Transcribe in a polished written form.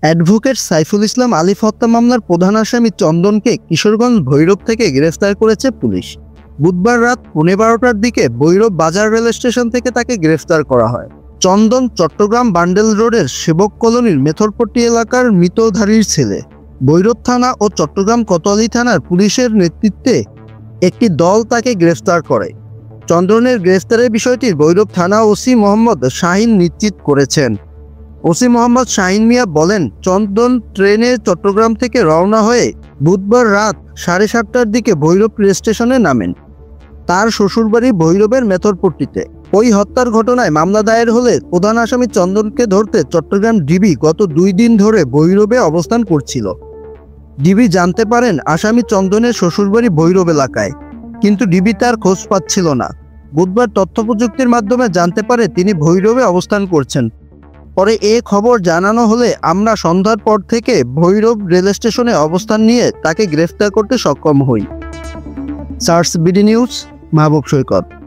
Advocate Saiful Islam আলিফ হত্যা মামলার প্রধান আসামি চন্দনকে কিশোরগঞ্জ ভৈরব থেকে গ্রেফতার করেছে পুলিশ। বুধবার রাত 12:15টার দিকে ভৈরব বাজার রেল স্টেশন থেকে তাকে গ্রেফতার করা হয়। চন্দন চট্টগ্রাম বান্ডেল রোডের সেবক কলোনির মেথরপট্টি এলাকার মৃতধারীর ছেলে। ভৈরব থানা ও চট্টগ্রাম কোতোয়ালি থানার পুলিশের নেতৃত্বে একটি দল তাকে গ্রেফতার করে। চন্দনের গ্রেফতারের বিষয়টি ভৈরব থানা ওসি মোহাম্মদ শাহিন নিশ্চিত করেছেন। ওসি মোহাম্মদ শাহিন মিয়া বলেন, চন্দন ট্রেনে চট্টগ্রাম থেকে রওনা হয়ে বুধবার রাত 7:30টার দিকে ভৈরব রেল স্টেশনে নামেন। তার শ্বশুরবাড়ি ভৈরবের মেথরপট্টিতে। ওই হত্যার ঘটনায় মামলা দায়ের হলে প্রধান আসামি চন্দনকে ধরতে চট্টগ্রাম ডিবি গত 2 দিন ধরে ভৈরবে অবস্থান করছিল। ডিবি জানতে পারেন আসামি চন্দনের শ্বশুরবাড়ি ভৈরব এলাকায়, কিন্তু ডিবি তার খোঁজ পাচ্ছিল না। বুধবার তথ্য প্রযুক্তির মাধ্যমে জানতে পারে তিনি ভৈরবে অবস্থান করছেন। পরে এ খবর জানানো হলে আমরা সন্ধ্যার পর থেকে ভৈরব রেল স্টেশনে অবস্থান নিয়ে তাকে গ্রেফতার করতে সক্ষম হই। সার্চ বিডি নিউজ, মাহবুব সৈকত।